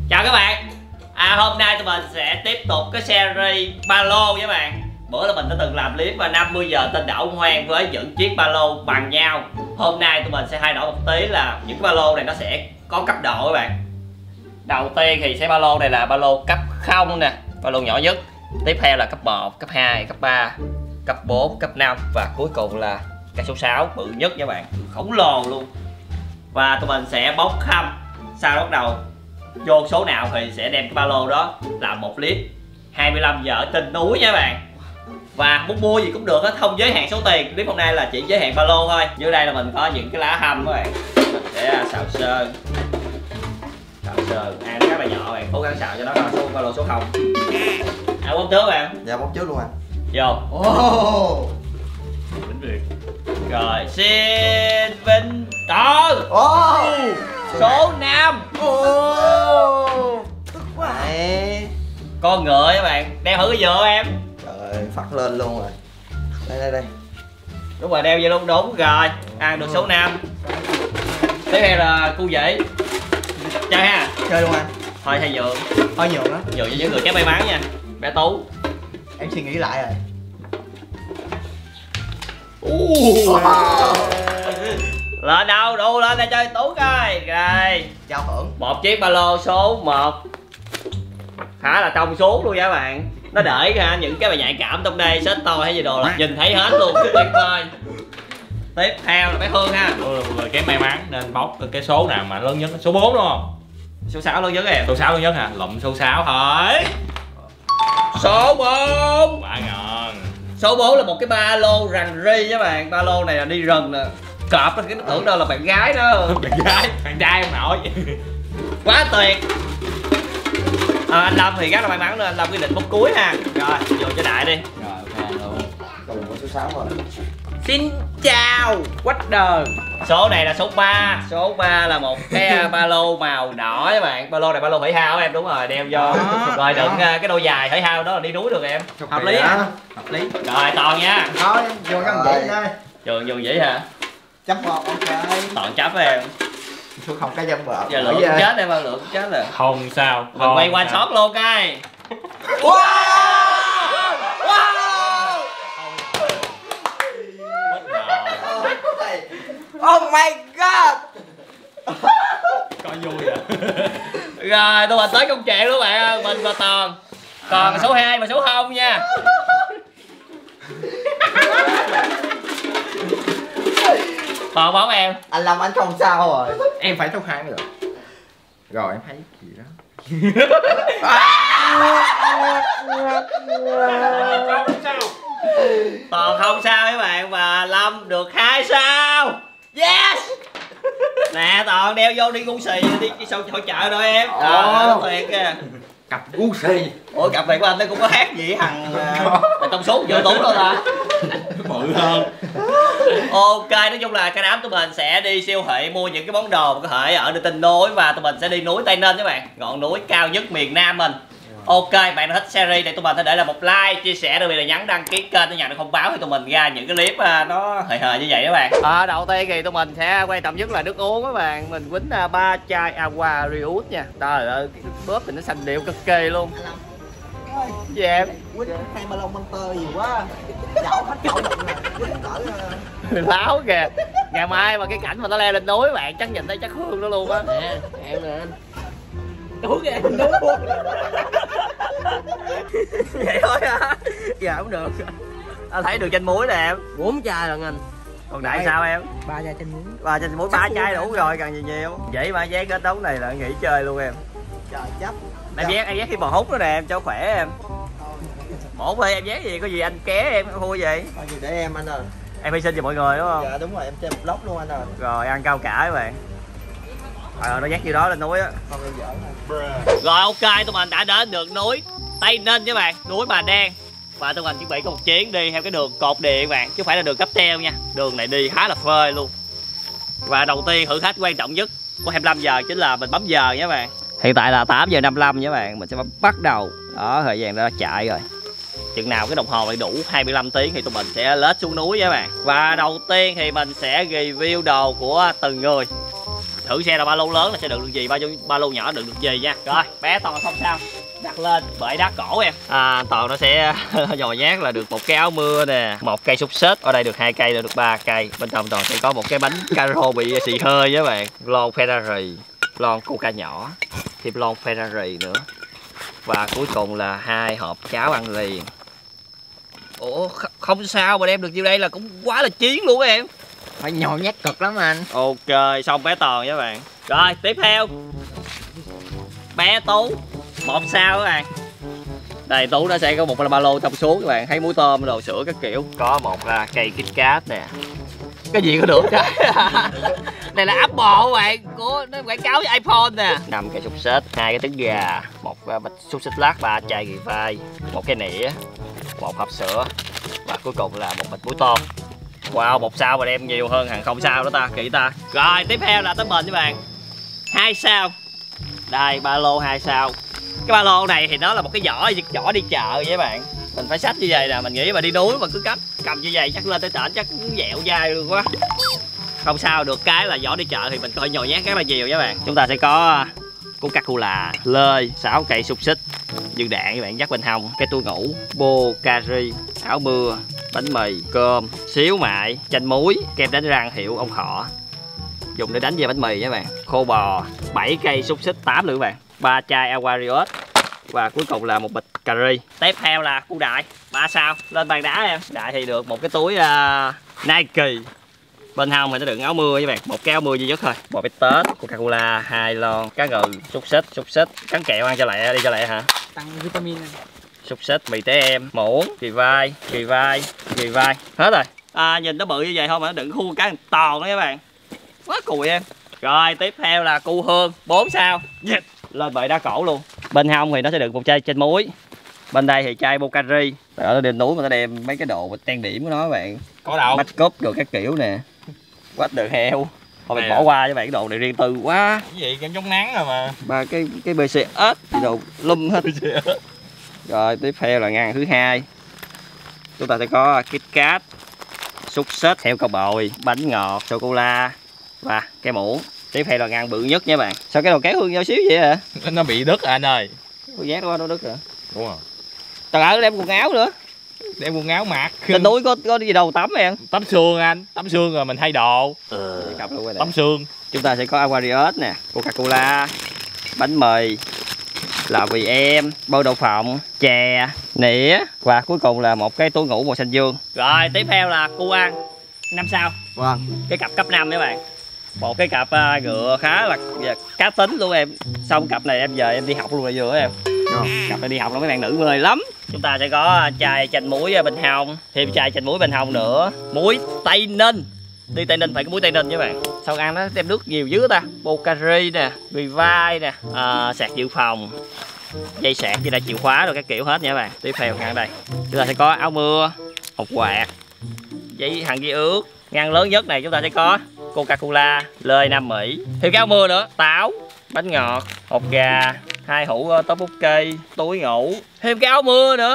Chào các bạn. Hôm nay tụi mình sẽ tiếp tục cái series ba lô với các bạn. Bữa là mình đã từng làm clip 50 giờ tên đảo hoang với những chiếc ba lô bằng nhau. Hôm nay tụi mình sẽ thay đổi một tí là những cái ba lô này nó sẽ có cấp độ các bạn. Đầu tiên thì sẽ ba lô này là ba lô cấp 0 nè, ba lô nhỏ nhất. Tiếp theo là cấp 1, cấp 2, cấp 3, cấp 4, cấp 5 và cuối cùng là cái số 6 bự nhất các bạn, khổng lồ luôn. Và tụi mình sẽ bóc khăm, sau đó bắt đầu vô số nào thì sẽ đem cái ba lô đó làm một clip 25 giờ ở trên núi nha các bạn. Và muốn mua gì cũng được hết, không giới hạn số tiền. Clip hôm nay là chỉ giới hạn ba lô thôi. Dưới đây là mình có những cái lá hâm các bạn, mình sẽ xào sơn. Xào sơn ăn rất là nhỏ bạn, cố gắng xào cho nó ra số ba lô số 0. Bóc trước bạn. Dạ bóc trước luôn anh. Vô. Rồi xin vinh tử số 5. Tức quá. Đấy. Con ngựa các bạn, đeo thử cái dựa em. Trời phật lên luôn rồi. Đây. Đúng rồi, đeo vô luôn, đúng rồi. Ăn được số 5. Tiếp theo là cu dĩ. Chơi ha. Chơi luôn anh. Thôi thay dượng. Thôi nhường đó. Dựa cho những người kém may mắn nha. Bé Tú. Em suy nghĩ lại rồi. Lên đâu, đu lên đây chơi Tú coi. Rồi. Trao hưởng. Một chiếc ba lô số 1. Khá là trong suốt luôn nha các bạn. Nó để ra những cái mà nhạy cảm trong đây, xếp to hay gì đồ là nhìn thấy hết luôn, tuyệt vời. Tiếp theo là bé Hương ha. Tôi là một người kém may mắn nên bóc cái số nào mà lớn nhất, số 4 đúng không? Số 6 lớn nhất em. Số 6 lớn nhất hả? Lụm số 6 thôi. Số 4. Quá ngon. Số 4 là một cái ba lô rằn ri các bạn. Ba lô này là đi rừng nè. Cọp cái nó tưởng đâu là bạn gái đó. Bạn gái, bạn trai không nổi. Quá tuyệt. Anh Lâm thì rất là may mắn nên anh Lâm quyết định bóc cuối ha. Rồi, vô cho đại đi. Rồi, ok luôn. Còn có số 6 rồi. Xin chào Wader. Số này là số 3. Số 3 là một cái ba lô màu đỏ các bạn. Ba lô này ba lô thể thao em, đúng rồi, đeo vô. Rồi đựng cái đôi giày thể thao đó là đi núi được em. Hợp lý hả? Hợp lý. Rồi toàn nha. Thôi vô căn vậy đây. Trường dùng vậy hả? Chấm 1 ok. Toàn chấp em. Số 0 cái dâm vợ. Giờ lượng cũng chết em ơi, lượng cũng chết rồi. Không sao. Mình quay one shot luôn cái. Oh my god. Coi vui vậy. Rồi tôi tới công chuyện luôn bạn ơi, mình và Toàn. Còn số 2 và số 0 nha. Toàn bóng em. Anh Lâm anh không sao rồi. Em phải số 2 mới được. Rồi em thấy gì đó. Toàn không sao các bạn, và Lâm được 2 sao. Yes. Nè Toàn đeo vô đi gu xì đi sao hội chợ rồi em. Tuyệt kìa. Cặp Gucci. Ủa cặp này của anh nó cũng có hát gì hằng trong số vô Tú đâu ta. Bự hơn. Ok, nói chung là cái đám tụi mình sẽ đi siêu thị mua những cái món đồ mà có thể ở trên núi, và tụi mình sẽ đi núi Tây Ninh các bạn, ngọn núi cao nhất miền Nam mình. Ok, bạn nào thích series này tụi mình hãy để lại một like, chia sẻ, đặc biệt là nhấn đăng ký kênh để nhận được thông báo khi tụi mình ra những cái clip nó hời như vậy các bạn. Đầu tiên thì tụi mình sẽ quan trọng nhất là nước uống các bạn. Mình quýnh 3 chai Aqua Rius nha. Trời ơi, cái bóp thì nó xanh điệu cực kỳ luôn. Gì em? Quýnh hai ba lông Monster nhiều quá. Chậu hết chậu đựng rồi. Láo kìa. Ngày mai mà cái cảnh mà nó leo lên núi bạn chắc nhìn thấy chắc Hương nó luôn á. Nè, em nè. Đúng kìa, đúng luôn. Vậy thôi hả? Dạ không được. Anh thấy được chanh muối nè em. 4 chai rồi anh. Còn đại sao em? 3 chai chanh muối. 3 chanh muối, 3 chai đủ rồi, cần gì nhiều. Vậy mà dán cái đống này là nghỉ chơi luôn em. Trời chấp. Em dán khi bò hút đó nè em, cho khỏe em. Một đi em dán gì, có gì anh ké em thua vậy. Coi gì để em anh ơi. Em hy sinh cho mọi người đúng không? Dạ đúng rồi, em chơi một lốc luôn anh ơi. Rồi ăn cao cả các bạn. Nó dắt như đó lên núi á. Không em giỡn thôi. Rồi ok, tụi mình đã đến được núi Tây Ninh các bạn, núi Bà Đen. Và tụi mình chuẩn bị có một chuyến đi theo cái đường cột điện các bạn, chứ không phải là đường cáp treo nha. Đường này đi khá là phơi luôn. Và đầu tiên thử thách quan trọng nhất của 25 giờ chính là mình bấm giờ nha các bạn. Hiện tại là 8 giờ 55 nha các bạn, mình sẽ bắt đầu. Đó, thời gian đã chạy rồi. Chừng nào cái đồng hồ lại đủ 25 tiếng thì tụi mình sẽ lết xuống núi nha các bạn. Và đầu tiên thì mình sẽ review đồ của từng người. thử xe là ba lô lớn là sẽ đựng được gì, ba lô nhỏ đựng được gì nha. Rồi bé Toàn không sao, đặt lên bệ đá cổ em. Toàn nó sẽ nhồi nhát là được một cái áo mưa nè, một cây xúc xích, ở đây được 2 cây, được 3 cây. Bên trong Toàn sẽ có một cái bánh caro bị xì hơi với bạn, lon Ferrari, lon Coca nhỏ, thêm lon Ferrari nữa, và cuối cùng là 2 hộp cháo ăn liền. Ủa không sao mà đem được nhiêu đây là cũng quá là chiến luôn em. Phải nhồi nhát cực lắm anh. Ok, xong bé Toàn với bạn. Rồi tiếp theo bé Tú 1 sao các bạn. Đây Tú nó sẽ có một ba lô trong xuống các bạn, thấy muối tôm đồ sữa các kiểu. Có một cây KitKat nè. Cái gì có được cái này là Apple các bạn, của nó quảng cáo với iPhone nè. 5 cây xúc xích, 2 cái trứng gà, một bịch xúc xích lát, 3 chai ghi phai, một cái nĩa, một hộp sữa, và cuối cùng là một bịch muối tôm. Wow, 1 sao mà đem nhiều hơn hàng 0 sao đó ta, kỹ ta. Rồi tiếp theo là tới mình với bạn, 2 sao. Đây ba lô 2 sao. Cái ba lô này thì nó là một cái giỏ đi chợ vậy các bạn. Mình phải xách như vậy nè, mình nghĩ mà đi núi mà cứ cầm như vậy chắc lên tới trển chắc cũng dẹo dai luôn quá. Không sao, được cái là giỏ đi chợ thì mình coi nhồi nhát rất là nhiều các bạn. Chúng ta sẽ có Coca-Cola, lơi, 6 cây xúc xích, viên đạn các bạn dắt bên hông, cái túi ngủ, bô, cari, áo mưa, bánh mì, cơm, xíu mại, chanh muối, kem đánh răng hiệu ông Khọ, dùng để đánh về bánh mì các bạn, khô bò, 7 cây xúc xích 8 nữa các bạn, 3 chai Aquarius, và cuối cùng là một bịch cà ri. Tiếp theo là cu đại 3 sao. Lên bàn đá em. Đại thì được một cái túi Nike, bên hông thì nó đựng áo mưa với bạn, một cái áo mưa duy nhất thôi, bò bít tết, Coca-Cola, 2 lon cá ngừ, xúc xích, cắn kẹo ăn cho lẹ, đi cho lẹ hả, tăng vitamin. xúc xích, mì té em, muỗng, kỳ vai, hết rồi. Nhìn nó bự như vậy thôi mà nó đựng khuôn cái toàn đó các bạn, quá cùi em. Rồi tiếp theo là cu hương 4 sao. Yes. Lên bệ đá cổ luôn. Bên hông thì nó sẽ đựng một chai chanh muối, bên đây thì chai Bocari. Ở nó đêm núi mà nó đem mấy cái đồ trang điểm của nó các bạn, có đâu make up rồi các kiểu nè, quách được heo. Thôi mình bỏ qua với bạn, cái đồ này riêng tư quá. Cái gì kem chống nắng rồi mà. Ba cái BCS đồ lum hết. Rồi tiếp theo là ngăn thứ 2. Chúng ta sẽ có KitKat, xúc xích, heo cao bồi, bánh ngọt, sô cô la và cái muỗng. Tiếp theo là ngăn bự nhất nha bạn. Sao cái đồ kéo hương nhau xíu vậy hả? Nó bị đứt anh ơi. Tôi giác nó đứt rồi. Đúng rồi. Trời ơi, đem quần áo nữa. Đem quần áo mặc. Trên núi có gì đâu tắm em. Tắm xương anh, tắm xương rồi mình thay đồ. Tắm xương. Chúng ta sẽ có Aquarius nè, Coca-Cola, bánh mì, lọ vì em, bơ đậu phộng, chè, nĩa và cuối cùng là một cái túi ngủ màu xanh dương. Rồi tiếp theo là cu ăn 5 sao. Vâng. Cái cặp cấp 5 các bạn. Một cái cặp ngựa khá là cá tính luôn em. Xong cặp này em giờ em đi học luôn rồi vừa em. Cặp này đi học là mấy bạn nữ mời lắm. Chúng ta sẽ có chai chanh muối bên hông, thêm chai chanh muối bên hông nữa, muối Tây Ninh. Đi Tây Ninh phải có muối Tây Ninh với bạn. Sao ăn nó đem nước nhiều dữ ta. Bocari nè, mì vai nè, sạc dự phòng, dây sạc với lại chìa khóa rồi các kiểu hết nha các bạn. Tiếp theo ngăn đây chúng ta sẽ có áo mưa, hộp quạt, hàng giấy ướt. Ngăn lớn nhất này chúng ta sẽ có Coca-Cola, lơi Nam Mỹ, thêm cái áo mưa nữa, táo, bánh ngọt, hộp gà, 2 hũ tteokbokki, túi ngủ, thêm cái áo mưa nữa.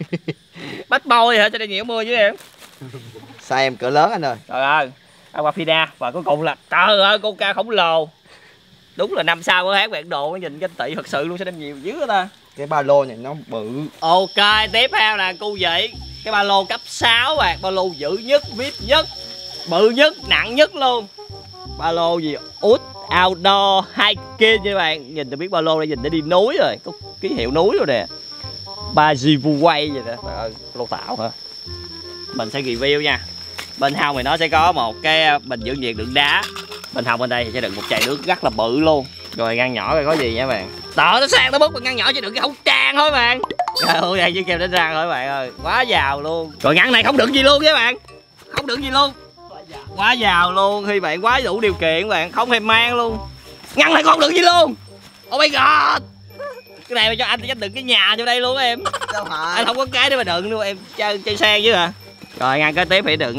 Bách bôi hả, cho đây nhiều mưa chứ em. Size em cỡ lớn anh ơi. Trời ơi, Aquafina và cuối cùng là trời ơi Coca khổng lồ. Đúng là 5 sao của hãng bạn đồ, nhìn kinh tị thật sự luôn, sẽ đem nhiều dữ đó ta. Cái ba lô này nó bự. Ok, tiếp theo là cu vị. Cái ba lô cấp 6 bạn, ba lô dữ nhất, vip nhất, bự nhất, nặng nhất luôn. Ba lô gì? Út Outdoor Hiking nha bạn. Nhìn tôi biết ba lô đây nhìn để đi núi rồi, có ký hiệu núi rồi nè. Bajivu quay vậy nè. Trời ơi, lô tảo hả? Mình sẽ review nha. Bên hông thì nó sẽ có một cái bình giữ nhiệt đựng đá. Bên hông bên đây thì sẽ đựng một chai nước rất là bự luôn. Rồi ngăn nhỏ rồi có gì nha bạn. Tợ nó sang nó bút, ngăn nhỏ chỉ đựng cái khẩu trang thôi bạn. Trời ơi, đây với kem đánh răng thôi bạn ơi, quá giàu luôn. Rồi ngăn này không đựng gì luôn với bạn, không đựng gì luôn, quá giàu luôn. Khi bạn quá đủ điều kiện bạn không thèm mang luôn. Ngăn này không đựng gì luôn. Oh my god, cái này mà cho anh thì chắc đựng cái nhà vô đây luôn em. Đâu hả? Anh không có cái để mà đựng luôn em, chơi sang chứ hả. Rồi ngăn kế tiếp phải đựng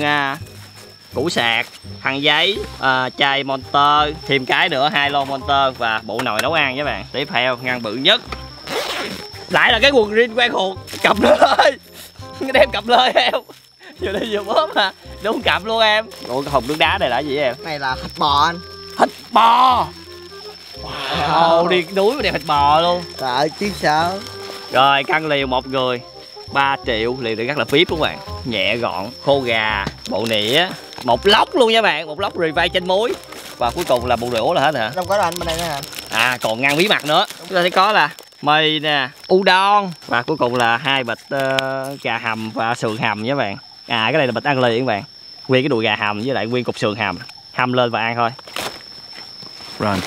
củ sạc, khăn giấy, chai Monster, thêm cái nữa 2 lon Monster và bộ nồi nấu ăn với bạn. Tiếp theo ngăn bự nhất lại là cái quần jean quen thuộc, cặp lơi. Đem cặp lơi em, vừa đi vừa bóp mà đúng cặp luôn em. Ủa cái hộp nước đá này là gì em? Này là thịt bò anh. Thịt bò. Wow, đi núi mà đeo thịt bò luôn. Sợ chứ sao. Rồi cân liều một người 3 triệu, liều này rất là phíp luôn bạn. Nhẹ gọn, khô gà, bộ nĩa, một lóc luôn nha bạn, một lóc rì vay chanh muối. Và cuối cùng là bộ rượu là hết hả? Không có anh bên đây nữa hả? À còn ngăn bí mật nữa. Chúng ta sẽ có là mì nè, udon và cuối cùng là 2 bịch gà hầm và sườn hầm nha bạn. À cái này là bịch ăn liền các bạn. Nguyên cái đùi gà hầm với lại nguyên cục sườn hầm lên và ăn thôi. Run.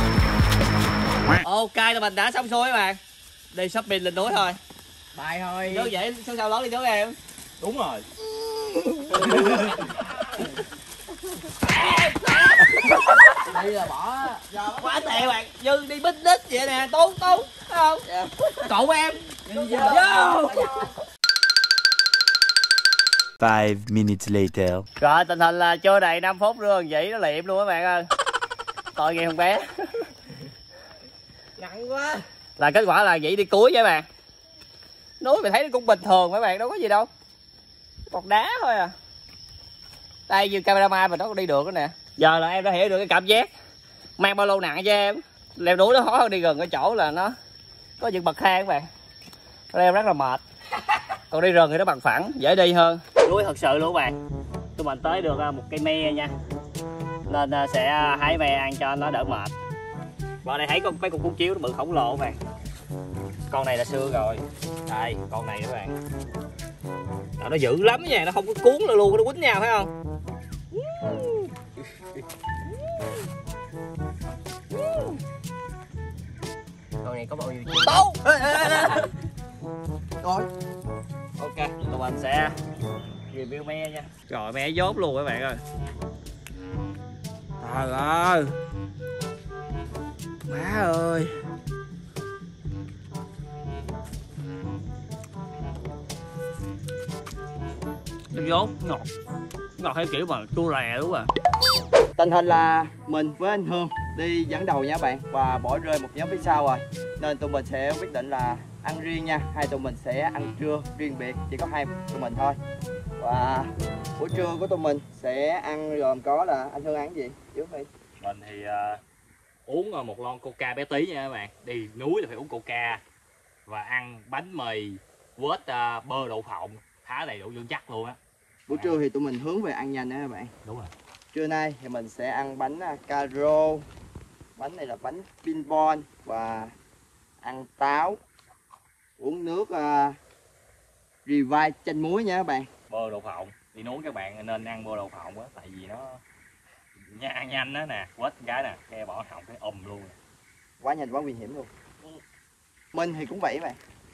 Ok, tụi mình đã xong xuôi các bạn. Đi shopping lên núi thôi. Bài thôi. Nước vậy sao lót đi nước em. Đúng rồi. Đây là bỏ. Quá tệ bạn. Dư đi picnic vậy nè, tốn phải không? Cậu em. Vô. 5 minutes later. Rồi tình hình là chưa đầy 5 phút rương vậy nó liệm luôn các bạn ơi. Tội nghiệp thằng bé. Nặng quá. Là kết quả là vậy đi cuối vậy bạn. Núi mình thấy nó cũng bình thường mấy bạn, đâu có gì đâu. Bọt đá thôi à. Đây như cameraman mình nó đi được đó nè. Giờ là em đã hiểu được cái cảm giác mang ba lô nặng cho em. Leo núi nó khó hơn đi gần cái chỗ là nó có những bậc thang các bạn. Leo rất là mệt. Còn đi rừng thì nó bằng phẳng, dễ đi hơn. Núi thật sự luôn các bạn. Tụi mình tới được một cây me nha. Nên sẽ hái me ăn cho nó đỡ mệt. Vào đây thấy có mấy con cuốn chiếu nó bự khổng lồ các bạn. Con này là xưa rồi. Đây, con này các bạn. Nó dữ lắm nha, nó không có cuốn lại luôn, nó quýnh nhau phải không? Con này có bao nhiêu? Tấu! Rồi. Ok, tụi mình sẽ review me nha. Rồi me dốt luôn các bạn ơi. Trời ơi. Má ơi. Dốt ngọt. Ngọt theo kiểu mà chua rè đúng rồi. Tình hình là mình với anh Hương đi dẫn đầu nha bạn, và bỏ rơi một nhóm phía sau rồi. Nên tụi mình sẽ quyết định là ăn riêng nha. Hai tụi mình sẽ ăn trưa riêng biệt, chỉ có hai tụi mình thôi. Và buổi trưa của tụi mình sẽ ăn gồm có là anh Hương ăn cái gì? Trước đi. Mình thì uống một lon coca bé tí nha các bạn. Đi núi thì phải uống coca. Và ăn bánh mì quết bơ đậu phộng, khá đầy đủ dưỡng chất luôn á. Buổi trưa thì tụi mình hướng về ăn nhanh đó các bạn. Đúng rồi. Trưa nay thì mình sẽ ăn bánh caro. Bánh này là bánh pinball. Và ăn táo. Uống nước revive chanh muối nha các bạn. Bơ đậu phộng. Đi núi các bạn nên ăn bơ đậu phộng á. Tại vì nó ăn nhanh đó nè. Quết cái nè, ke bỏ họng cái luôn. Quá nhanh quá nguy hiểm luôn. Mình thì cũng vậy bạn.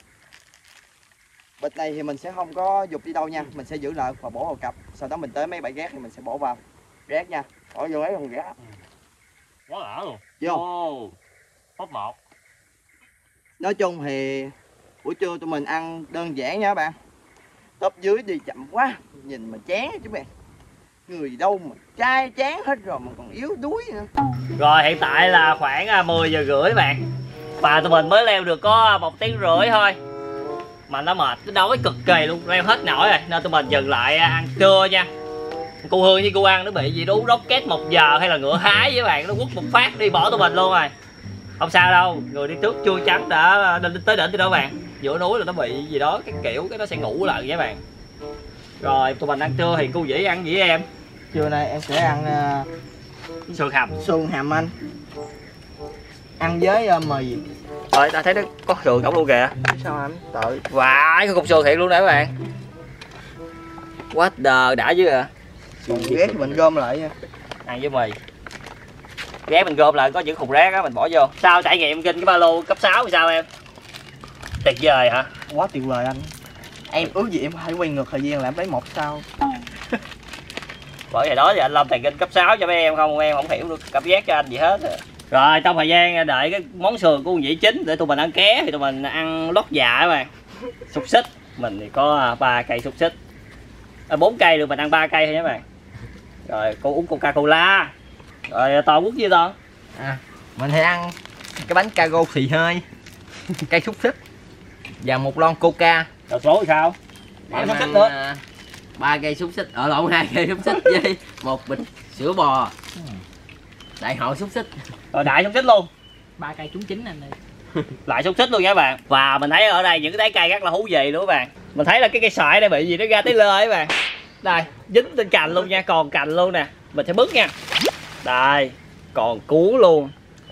Bịch này thì mình sẽ không có dục đi đâu nha. Mình sẽ giữ lại và bỏ vào cặp. Sau đó mình tới mấy bãi rác thì mình sẽ bỏ vào rác nha. Bỏ vô lấy con rác. Quá lạ luôn. Vô. Top 1. Nói chung thì buổi trưa tụi mình ăn đơn giản nha các bạn. Top dưới đi chậm quá, nhìn mà chán chứ bạn. Người đâu mà chai chán hết rồi mà còn yếu đuối nữa. Rồi hiện tại là khoảng 10 giờ rưỡi bạn. Và tụi mình mới leo được có 1 tiếng rưỡi thôi. Mà nó mệt, nó đói cực kỳ luôn, leo hết nổi rồi. Nên tụi mình dừng lại ăn trưa nha. Cô Hương với cô ăn nó bị gì đó rocket 1 giờ hay là ngựa hái với bạn. Nó quất một phát đi bỏ tụi mình luôn rồi. Không sao đâu, người đi trước chui trắng đã tới đỉnh thì đó bạn. Giữa núi là nó bị gì đó, cái kiểu cái nó sẽ ngủ lại với bạn. Rồi tụi mình ăn trưa thì cô Vĩ ăn gì với em? Trưa nay em sẽ ăn Sườn hầm anh. Ăn với mì. Rồi ta thấy nó có sườn cổng luôn kìa. Sao anh? Tội. Wow, cái cục sườn thiệt luôn nè các bạn. What the, đã chứ à. Ghét thì mình gom lại nha. Ăn với mì. Ghé mình gom lại có những khùng rác á mình bỏ vô. Sao trải nghiệm trên cái ba lô cấp 6 thì sao em? Tuyệt vời hả? Quá tuyệt vời anh. Em ước gì em phải quay ngược thời gian lại em lấy 1 sao. Bởi vậy đó thì anh Lâm tiền kinh cấp 6 cho mấy em không, em không hiểu được cảm giác cho anh gì hết. Rồi trong thời gian đợi cái món sườn của con Vĩ chín để tụi mình ăn ké thì tụi mình ăn lót dạ các bạn. Xúc xích, mình thì có 3 cây xúc xích. 4 cây được mình ăn 3 cây thôi nha các bạn. Rồi cô uống Coca-Cola. Rồi Toàn uống gì Toàn? Mình thì ăn cái bánh caro xì hơi, cây xúc xích và 1 lon coca. Rồi số thì sao? Em xúc xích nữa. 3 cây xúc xích, ở lộn 2 cây xúc xích với 1 bịch sữa bò. Đại hội xúc xích. Rồi đại xúc xích luôn. 3 cây trúng chín anh ơi. Lại xúc xích luôn nha các bạn. Và mình thấy ở đây những cái trái cây rất là thú vị luôn các bạn. Mình thấy là cái cây xoài này bị gì nó ra tới lơ ấy các bạn. Đây, dính trên cành luôn nha, còn cành luôn nè. Mình sẽ bứt nha. Đây, còn cuốn luôn.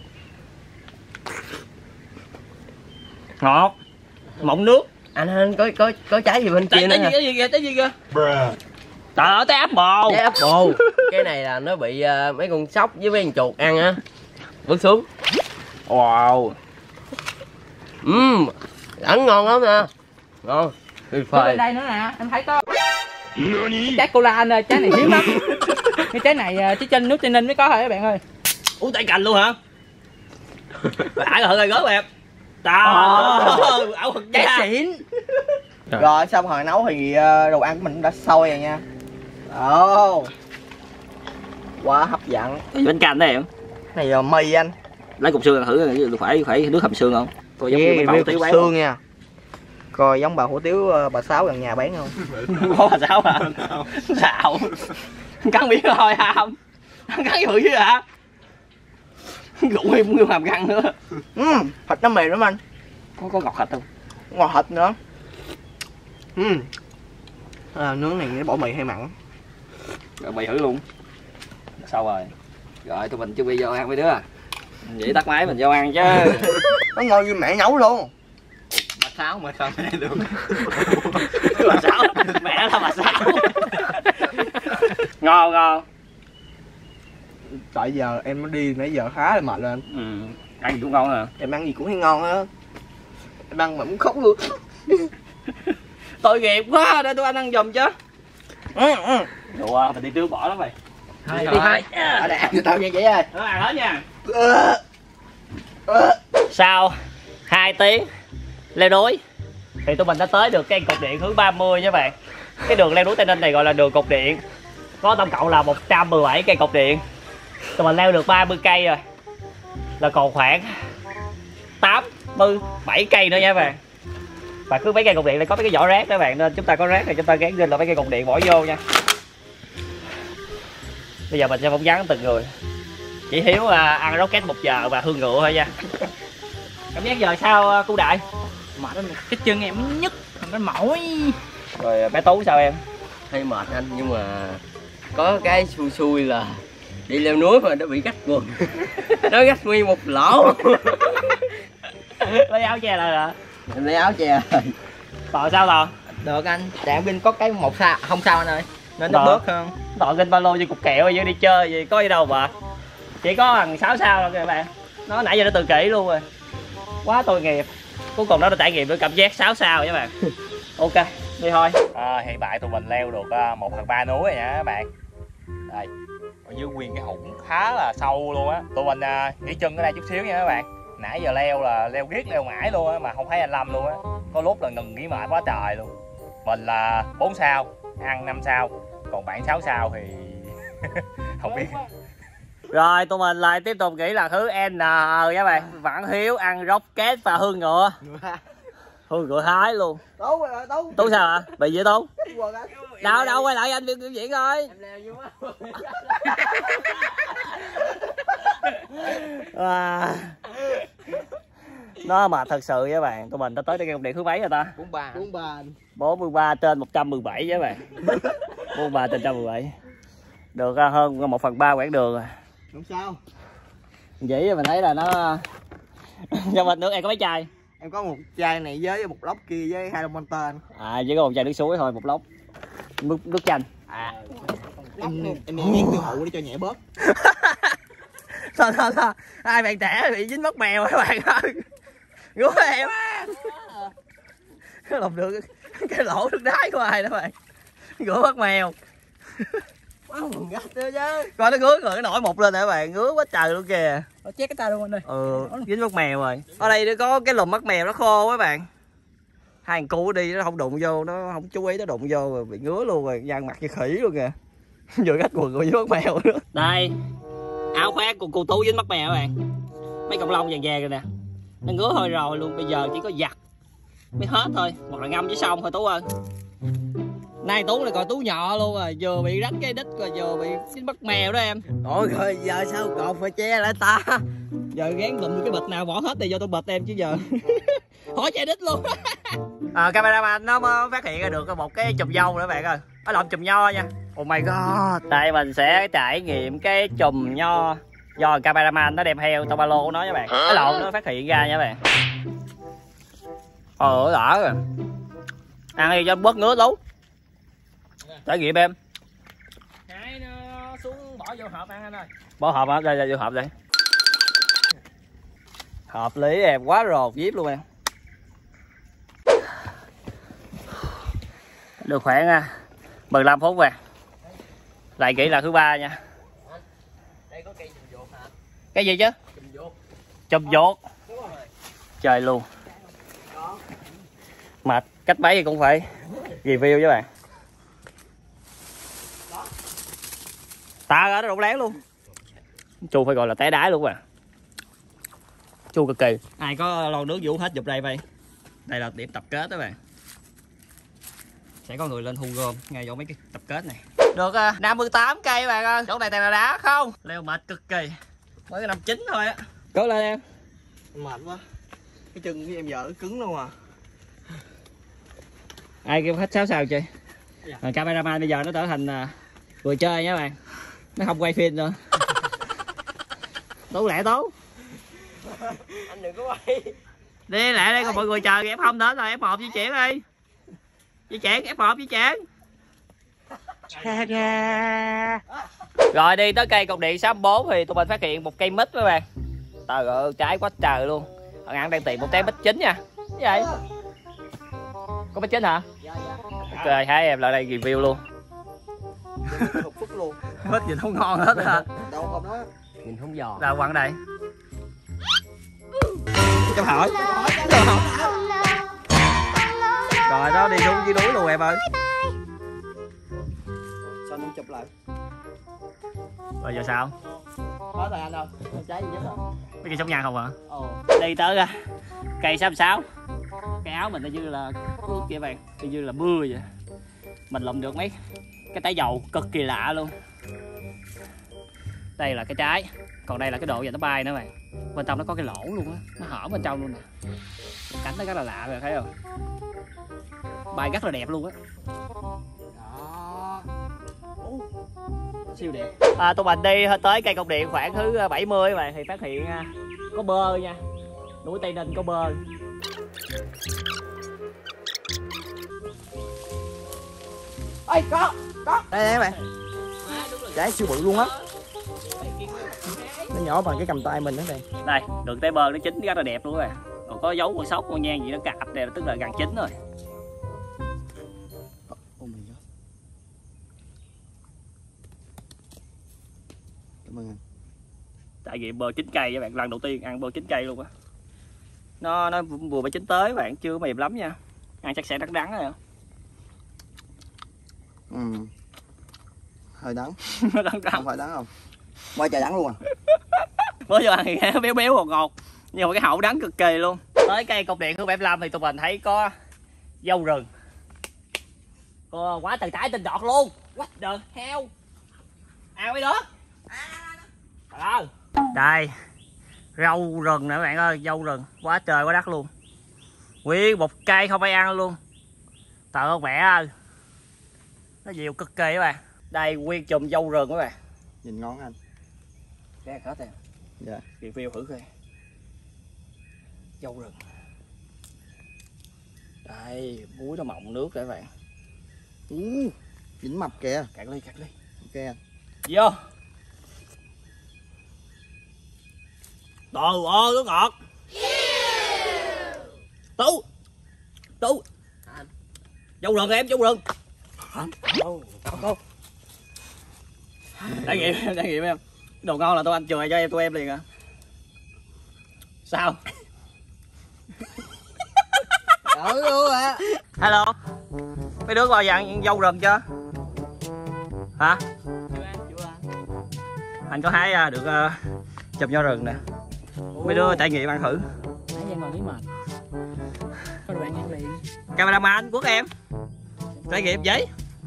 Ngọt, mọng nước. Anh có trái gì bên kia nữa hả? Trái gì kìa? Trời ơi, trái apple. Trái apple. Cái này là nó bị mấy con sóc với mấy con chuột ăn á. Vứt xuống. Wow. Ăn ngon lắm nè. Ngon. Tuyệt Có vời. bên đây nữa nè, em thấy có trái cola anh ơi, trái này hiếm lắm. Cái trái này chỉ trên nước Tây Ninh mới có thôi các bạn ơi. Uống tay cành luôn hả? Ải hơn rồi gớt em. Trời ơi, ảo thực Trái ra. xịn. Rồi xong hồi nấu thì đồ ăn của mình cũng đã sôi rồi nha. Ồ, quá hấp dẫn. Bên cạnh đây em. Này là mì anh. Lấy cục xương thử phải nước hầm xương không? Tôi giống như bà hủ tiếu bán xương nha. Coi giống bà hủ tiếu bà Sáu gần nhà bán không? có bà Sáu hả? Xạo. Cắn miếng thôi không? Cắn dữ chứ hả? Gụng nguyên hàm răng nữa. Thịt nó mềm lắm anh. Có ngọt thịt không? Ngọt thịt nữa. Nướng này nó bỏ mì hay mặn? Rồi mày thử luôn. Sao rồi? Rồi tụi mình chuẩn bị vô ăn mấy đứa. Vậy tắt máy mình vô ăn chứ. Nó ngon như mẹ nấu luôn. Bà Sáu mà sao mẹ được. Bà Sáu, mẹ là bà Sáu. Ngon ngon. Tại giờ em mới đi nãy giờ khá là mệt rồi anh. Ăn gì cũng ngon hả? Em ăn gì cũng thấy ngon á. Em ăn mà muốn khóc luôn. Tội nghiệp quá, để tôi anh ăn giùm chứ. Đùa, mình đi trước bỏ lắm mày. Thôi đi thôi. Ở đây ăn cho tao nha chị ơi. Nó ăn hết nha. Sau 2 tiếng leo núi thì tụi mình đã tới được cái cột điện hướng 30 nha các bạn. Cái đường leo núi Tây Ninh này gọi là đường cột điện. Có tổng cộng là 117 cây cột điện. Tụi mình leo được 30 cây rồi. Là còn khoảng 87 cây nữa nha các bạn. Và cứ mấy cây cột điện này có mấy cái vỏ rác đó các bạn, nên chúng ta có rác thì chúng ta gắn lên là mấy cây cột điện bỏ vô nha. Bây giờ mình sẽ phỏng vấn từng người. Chỉ Hiếu ăn rocket 1 giờ và hương rượu thôi nha. Cảm giác giờ sao cô Đại? Mệt lắm, cái chân em nhức, nó mỏi. Rồi bé Tú sao em? Hơi mệt anh, nhưng mà có cái xui là đi leo núi mà nó bị rách quần. Nó rách nguyên một lỗ. Lấy áo che lại hả? Em lấy áo che rồi. Tò sao Tò? Được anh, trạm pin có cái 1 sao, không sao anh ơi. Nên nó Tò. bớt hơn. Tò kinh ba lô như cục kẹo vậy đi chơi gì có gì đâu mà. Chỉ có bằng 6 sao thôi các bạn. Nó nãy giờ nó tự kỷ luôn rồi. Quá tội nghiệp. Cuối cùng nó đã trải nghiệm được cảm giác 6 sao các bạn. Ok, đi thôi. Hiện tại tụi mình leo được 1/3 núi rồi nha các bạn. Đây, ở dưới nguyên cái hủng khá là sâu luôn á. Tụi mình nghỉ chân ở đây chút xíu nha các bạn. Nãy giờ leo là leo riết leo mãi luôn á mà không thấy anh Lâm luôn á. Có lúc là ngừng nghỉ mãi quá trời luôn. Mình là 4 sao, ăn 5 sao, còn bạn 6 sao thì không biết. Rồi tụi mình lại tiếp tục nghĩ là thứ N các bạn. Vẫn Hiếu ăn rocket và hương ngựa. Hương ngựa hái luôn. Tú rồi, Tú. Tú sao hả? Bị gì Tú? Quần anh. Đâu quay lại anh biểu diễn coi. Em leo vô quá. Nó mà thật sự với các bạn, tụi mình đã tới cái cột điện thứ mấy rồi ta? 43. 43 trên 117 với các bạn. 43 trên 117. Được hơn 1/3 quãng đường rồi. Không sao. Vậy mình thấy là nó cho mình nước em có mấy chai? Em có 1 chai này với 1 lốc kia với 2 lon Monster anh. Chỉ có 1 chai nước suối thôi, 1 lốc. Nước chanh. Em miếng tiêu thụ để cho nhẹ bớt. Thôi. Hai bạn trẻ bị dính mất mèo các bạn ơi. Ngứa em. Lọc được cái lỗ nước đáy của ai đó bạn. Ngứa mất mèo. Coi nó ngứa rồi cái nổi một lên nè các bạn, ngứa quá trời luôn kìa. Chết cái tay luôn anh ơi. Dính mất mèo rồi. Ở đây nó có cái lùm mắt mèo nó khô các bạn. Hai thằng cu đi nó không đụng vô, nó không chú ý nó đụng vô rồi bị ngứa luôn rồi, nhăn mặt như khỉ luôn kìa. Vừa gách quần rồi dính mất mèo nữa. Đây. Áo khoác của cô Tú dính mất mèo các bạn. Mấy cọng lông vàng vàng rồi nè. Nó ngứa hơi rồi luôn, bây giờ chỉ có giặt mới hết thôi, hoặc là ngâm với xong thôi Tú ơi. Nay Tú này còn Tú nhỏ luôn rồi, vừa bị rách cái đít rồi vừa bị cái bắt mèo đó em. Ôi rồi giờ sao còn phải che lại ta? Giờ gán lụm cái bịch nào bỏ hết thì vô tôi bịch em chứ giờ. Khỏi che đít luôn. Cameraman nó mới phát hiện ra được một cái chùm dâu nữa bạn ơi. Nó làm chùm nho nha. Oh my god. Đây mình sẽ trải nghiệm cái chùm nho do cameraman nó đem theo trong ba lô của nó nha bạn. Cái lộn nó phát hiện ra nha bạn. Đỏ rồi. Ăn đi cho bớt ngứa Tú. Trải nghiệm em. Hãy nó xuống bỏ vô hộp ăn anh ơi. Bỏ hộp hả? Đây vô hộp đây. Hợp lý em, quá rột díp luôn em. Được khoảng 15 phút rồi. Lại kỹ là thứ ba nha. Đây có cây chùm dột hả? Cái gì chứ? Chùm dột. Chùm dột. Trời luôn. Mệt, cách mấy thì cũng phải review với bạn. Ta ở nó rụng lén luôn. Chu phải gọi là té đái luôn à. Chu cực kỳ. Ai có lon nước vũ hết giùm đây vậy. Đây là điểm tập kết đó bạn. Sẽ có người lên thu gom ngay chỗ mấy cái tập kết này. Được 58 cây bạn ơi. Chỗ này toàn là đá không. Leo mệt cực kỳ. Mới 59 thôi á. Cố lên em. Mệt quá. Cái chân của em giờ cứng luôn à. Ai kêu hết 6 sao chơi. Cameraman bây giờ nó trở thành vừa chơi nha bạn. Nó không quay phim nữa. Tú lẹ Tú. Anh đừng có quay. Đi lẹ đây còn mọi người chờ F0 đến rồi, F1 di chuyển đi. Di chuyển F1 di chuyển. Rồi đi tới cây cột điện 64 thì tụi mình phát hiện một cây mít các bạn. Trời ơi trái quá trời luôn. Thằng An đang tìm một trái mít chín nha. Cái gì? Có mít chín hả? Ok hai em lại đây review luôn. Một phút luôn. Mít gì không ngon hết hả? Đâu không đó. Nhìn không giò. Đâu quăng đây. Cho hỏi. Rồi đó đi xuống dưới núi luôn em ơi. Sao không chụp lại? Rồi giờ sao? Có tay anh đâu? Trái gì nhất rồi? Mấy cây sống nhang không hả? Ồ. Đi tới cây 66. Cái áo mình như là ướt vậy bạn, như là mưa vậy. Mình lụm được mấy cái tái dầu cực kỳ lạ luôn. Đây là cái trái, còn đây là cái độ giờ nó bay nữa bạn. Bên trong nó có cái lỗ luôn á, nó hở bên trong luôn nè. Cánh nó rất là lạ rồi thấy không? Bay rất là đẹp luôn á. Đó. Siêu đẹp. Tụi mình đi tới cây cột điện khoảng thứ 70 các bạn thì phát hiện có bơ nha. Núi Tây Ninh có bơ. Ê có. Đây nè các bạn. Trái siêu bự luôn á. Nó nhỏ bằng cái cầm tay mình đó này. Đây, được trái bơ nó chín rất là đẹp luôn rồi. Còn có dấu con sóc con nhang gì nó cạp đây là tức là gần chín rồi. Oh my god. Cảm ơn anh. Trải nghiệm bơ chín cây các bạn, lần đầu tiên ăn bơ chín cây luôn á. Nó vừa mới chín tới các bạn, chưa mềm lắm nha. Ăn chắc sẽ đắng đắng rồi. Hơi đắng. Nó đắng đắng. Không phải đắng không? Quá trời đắng luôn à. Mới vô ăn thì béo béo ngọt ngọt. Nhưng mà cái hậu đắng cực kỳ luôn. Tới cây cột điện Hương 75 thì tụi mình thấy có dâu rừng. Quá trời trái trên đọt luôn. What the hell. Ăn mấy đứa. Đó. Đây. Rau rừng nè các bạn ơi, dâu rừng. Quá trời quá đất luôn. Nguyên một cây không phải ăn luôn. Trời ơi mẹ ơi. Nó nhiều cực kỳ các bạn. Đây nguyên chùm dâu rừng các bạn. Nhìn ngon anh. Cái hết em. Dạ. Review thử coi. Dâu rừng. Đây, muối nó mọng nước các bạn. Dính mập kìa. Cạn ly. Ok anh. Vô. Trời ơi, nó ngọt. Tú. Dâu rừng em, dâu rừng. Hả? Đâu. Trải nghiệm em. Đồ ngon là tụi anh chừa cho tụi em liền à. Sao? Đỡ luôn à. Hello. Mấy đứa bao giờ ăn dâu rừng chưa? Hả? Chưa ăn. Anh có hái được chùm nho rừng nè. Mấy đứa trải nghiệm ăn thử. Nãy giờ ngồi lý mệt. Có đồ ăn liền. Cameraman quốc em. Trải nghiệm giấy.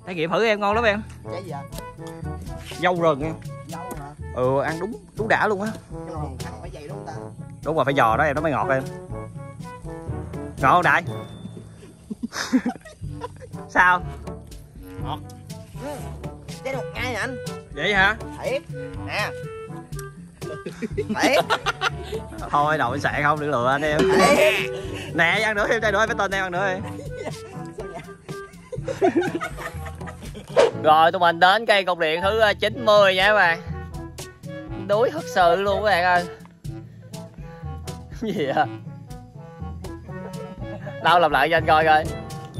trải nghiệm thử em, ngon lắm em. Trái gì ạ? Dâu rừng em. Dâu hả? Ừ, ăn đúng đã luôn á. Cái rừng ăn phải vậy đúng không ta? Đúng rồi, phải giò đó em, nó mới ngọt em. Ngọt không Đại? Sao? Ngọt. Trái đột ngay nè anh. Vậy hả? Thiệt. Nè. Thiệt. Thôi đội sạn không, đừng lừa anh em. Thiệt. Nè, ăn nữa thêm, chai nữa phải tên em ăn nữa em. Rồi tụi mình đến cây cột điện thứ 90 nha các bạn. Đuối thật sự luôn các bạn ơi. Cái gì vậy? Đâu làm lại cho anh coi coi.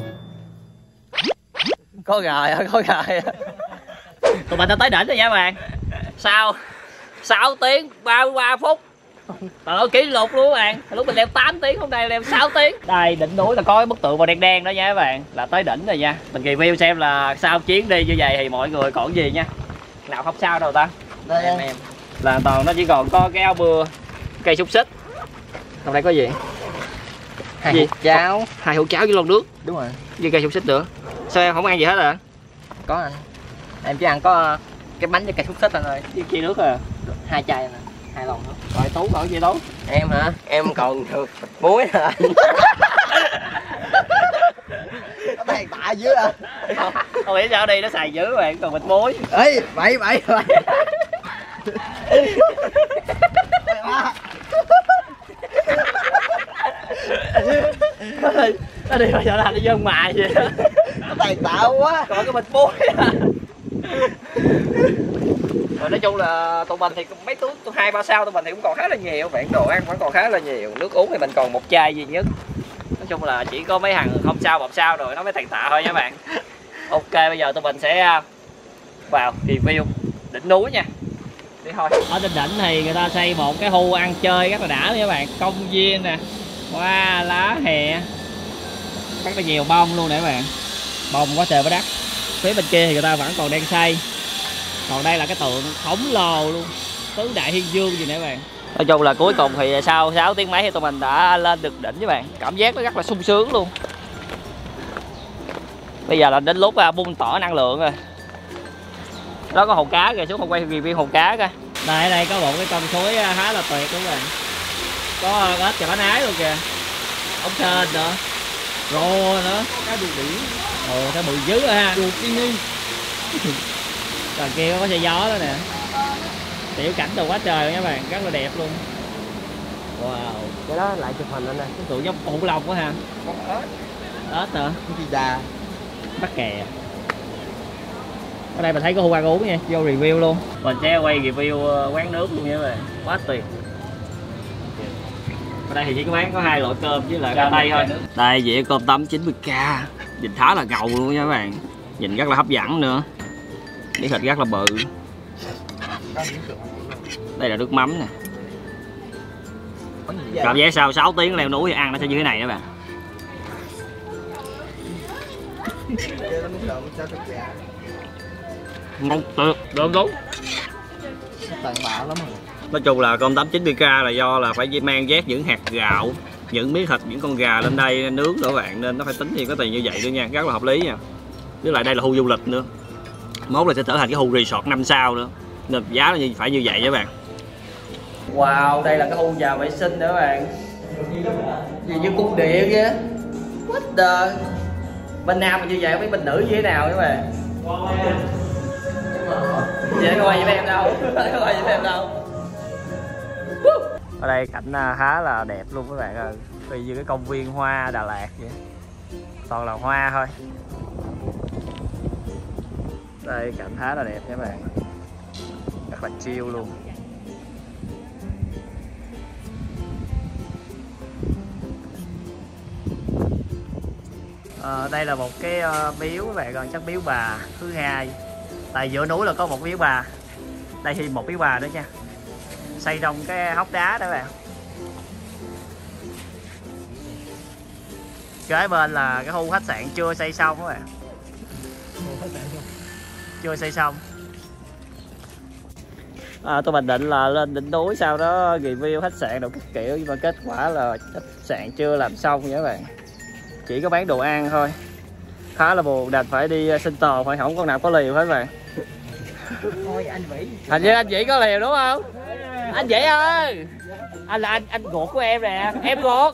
Có gài hả? Có gài hả? Tụi mình đã tới đỉnh rồi nha các bạn. Sau 6 tiếng 33 phút. Trời ơi, kỷ lục luôn các bạn. Lúc mình leo 8 tiếng, hôm nay leo 6 tiếng. Đây, đỉnh núi là có cái bức tượng màu đen đen đó nha các bạn. Là tới đỉnh rồi nha. Mình review xem là sau chuyến đi như vậy thì mọi người còn gì nha. Nào không sao đâu ta. Đây em. Là toàn nó chỉ còn có cái áo mưa, cây xúc xích. Trong đây có gì? Hai hột cháo. 2 hũ cháo với lon nước. Đúng rồi. Với cây xúc xích nữa. Sao em không ăn gì hết à? Có anh. Em chỉ ăn có cái bánh với cây xúc xích anh ơi. Với chia nước à? 2 chai nè, 2 lon nữa. Rồi Tú còn gì Tú? Em hả? Em còn muối hả? Nó tàn tạ dữ à. Không biết sao đi nó xài dữ bạn, còn bịch muối. Ê, bậy. Nó đi bao giờ thành nó dân mài vậy đó. Nó tàn tạ quá. Còn cái bịch muối. Rồi nói chung là tụi mình thì mấy túi 2-3 sao tụi mình thì cũng còn khá là nhiều bạn, đồ ăn vẫn còn khá là nhiều, nước uống thì mình còn 1 chai duy nhất. Nói chung là chỉ có mấy thằng không sao một sao rồi nó mới tàn tạ thôi nha bạn. Ok, bây giờ tụi mình sẽ vào review đỉnh núi nha. Đi thôi. Ở trên đỉnh thì người ta xây một cái khu ăn chơi rất là đã nha các bạn, công viên nè, hoa lá hè, rất là nhiều bông luôn nè các bạn, bông quá trời quá đất. Phía bên kia thì người ta vẫn còn đang xây. Còn đây là cái tượng khổng lồ luôn, tứ đại thiên vương gì nè các bạn. Nói chung là cuối cùng thì sau 6 tiếng mấy thì tụi mình đã lên được đỉnh các bạn. Cảm giác nó rất là sung sướng luôn. Bây giờ là đến lúc bung tỏ năng lượng rồi. Đó có hồ cá kìa, xuống không quay review hồ cá coi. Đây ở đây có một cái con suối khá là tuyệt đúng rồi. Có ếch chà bá nái luôn kìa. Ốc sên nữa. Rô nữa. Cá đuôi biển. Ồ, cá bự dữ rồi ha. Đuôi đi. Còn kia có xe gió đó nè. Tiểu cảnh đồ quá trời luôn các bạn, rất là đẹp luôn. Wow. Cái đó lại chụp hình anh ơi. Cái tượng giống khủng long quá ha. Ếch nữa. Cái gì đà. Bắt kè. Ở đây mình thấy có khu ăn uống nha, vô review luôn. Mình sẽ quay review quán nước luôn nha các bạn. Quá tuyệt. Ở đây thì chỉ có bán có 2 loại cơm với lại cá tây thôi. Đây dĩa cơm tấm 90k. Nhìn khá là ngầu luôn nha các bạn. Nhìn rất là hấp dẫn nữa. Miếng thịt rất là bự. Đây là nước mắm nè. Cảm giác sau 6 tiếng leo núi thì ăn nó sẽ như thế này các bạn. Ngon tuyệt, đúng. Tàn bạo lắm rồi. Nói chung là cơm tấm 90k là do là phải mang vét những hạt gạo, những miếng thịt, những con gà lên đây nướng nữa bạn, nên nó phải tính thêm có tiền như vậy nữa nha, rất là hợp lý nha. Với lại đây là khu du lịch nữa. Mốt là sẽ trở thành cái khu resort 5 sao nữa. Nên giá là phải như vậy các bạn. Wow, đây là cái khu nhà vệ sinh nữa các bạn. Gì như cung điện vậy. What the. Bên nam là như vậy, không biết bên nữ như thế nào các bạn. Vậy có quay với em đâu. Có quay với em đâu. Ở đây cảnh khá là đẹp luôn các bạn ơi. Vì như cái công viên hoa Đà Lạt vậy. Toàn là hoa thôi. Đây cảnh khá là đẹp nha các bạn. Rất là chill luôn. Đây là một cái miếu các bạn ơi, chắc miếu bà thứ hai. Tại giữa núi là có một miếu bà. Đây thì một miếu bà nữa nha. Xây trong cái hốc đá đó các bạn. Kế bên là cái khu khách sạn chưa xây xong các bạn. Chưa xây xong. Tôi mình định là lên đỉnh núi sau đó review khách sạn đồ các kiểu, nhưng mà kết quả là khách sạn chưa làm xong nha các bạn. Chỉ có bán đồ ăn thôi. khá là buồn, đành phải đi sinh tồn, phải không con nào có liều hết mà. Thôi anh Vĩ. Hình như anh Vĩ có liều đúng không? Anh Vĩ ơi, anh là anh ruột của em nè, em ruột.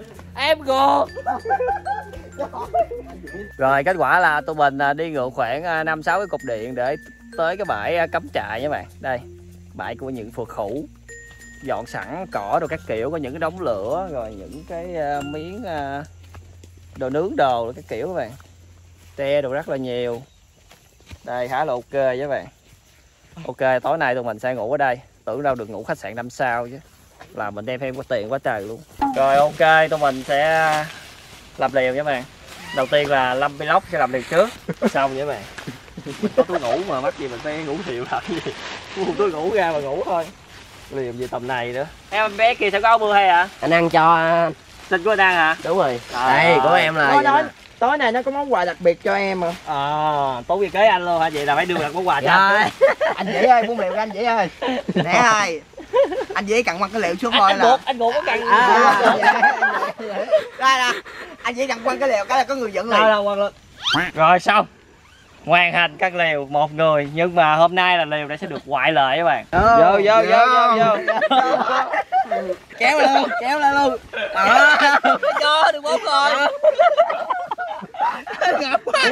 Rồi kết quả là tụi mình đi ngược khoảng 5-6 cái cục điện để tới cái bãi cắm trại nha bạn. Đây, bãi của những phượt khủ, dọn sẵn cỏ rồi các kiểu, có những cái đống lửa rồi những cái miếng đồ nướng đồ các kiểu các bạn, tre đồ rất là nhiều. Đây khá là ok với bạn. Ok, tối nay tụi mình sẽ ngủ ở đây, tưởng đâu được ngủ khách sạn 5 sao chứ, là mình đem thêm có tiền quá trời luôn. Rồi ok, tụi mình sẽ làm liều nha bạn. Đầu tiên là Lâm Vlog sẽ làm liều trước, xong vậy bạn. Mình có túi ngủ mà mắc gì mình phải ngủ liều làm gì, mua túi ngủ ra mà ngủ thôi, liều gì tầm này nữa. Em bé kia sẽ có áo mưa hay hả? Anh ăn cho anh. Xin của anh ăn hả? Đúng rồi. Đây của em là Tối nay nó có món quà đặc biệt cho em mà. Tốn việc kế anh luôn hả? Vậy là phải đưa một món quà cho anh. Anh Vĩ ơi, buông liều anh Vĩ ơi. Nè ơi, anh Vĩ cần quăng cái liều xuống thôi là anh Ngột có cần đây nè, anh Vĩ cần quăng cái liều cái là có người dẫn liền. quăng lên. Rồi xong, hoàn thành các liều một người, nhưng mà hôm nay là liều đã sẽ được ngoại lệ các bạn. Vô Kéo lên luôn cho được 4 rồi. Ngập quá.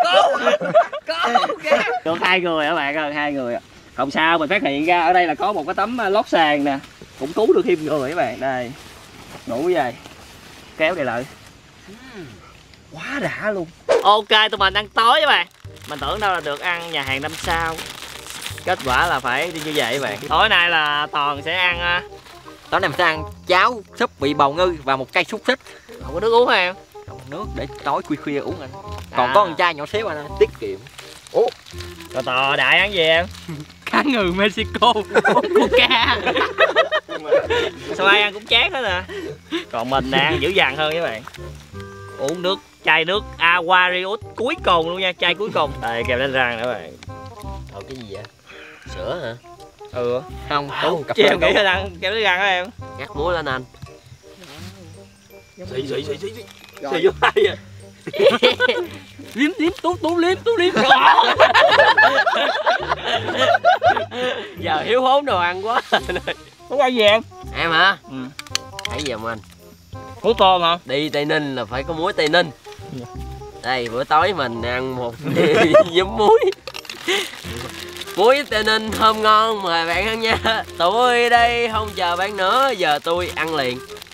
Được 2 người các bạn ơi, 2 người. Không sao, mình phát hiện ra ở đây là có một cái tấm lót sàn nè, cũng cứu được thêm người các bạn. Đây, ngủ về, kéo đây lại. Quá đã luôn. Ok, tụi mình ăn tối các bạn. Mình tưởng đâu là được ăn nhà hàng 5 sao, kết quả là phải đi như vậy các bạn. Tối nay là Toàn sẽ ăn tối nay mình sẽ ăn cháo súp vị bào ngư và một cây xúc xích. không có nước uống hả em? Không nước để tối khuya uống anh. Còn có con trai nhỏ xíu anh tiết kiệm. Rồi Tò đại ăn gì em? Cá ngừ Mexico, Coca. Sao ai ăn cũng chán hết à. Còn mình ăn dữ dằn hơn các bạn. Uống nước, chai nước Aquarius cuối cùng luôn nha, chai cuối cùng. Đây kèm lên răng nữa các bạn. Cái gì vậy? Sữa hả? Ừ. Không, cà Chứ phê. em nghĩ là ăn kèm lên răng đó em. Ngắt muối lên anh. Xì vô tay à. Liếm liếm. Giờ thiếu thốn đồ ăn quá. Muốn ăn gì em? Em hả? Ừ. Hãy giờ anh. Muối tôm hả? Đi Tây Ninh là phải có muối Tây Ninh. Đây bữa tối mình ăn một giấm muối. Muối Tây Ninh thơm ngon, mời bạn ăn nha. Tôi đây không chờ bạn nữa, giờ tôi ăn liền.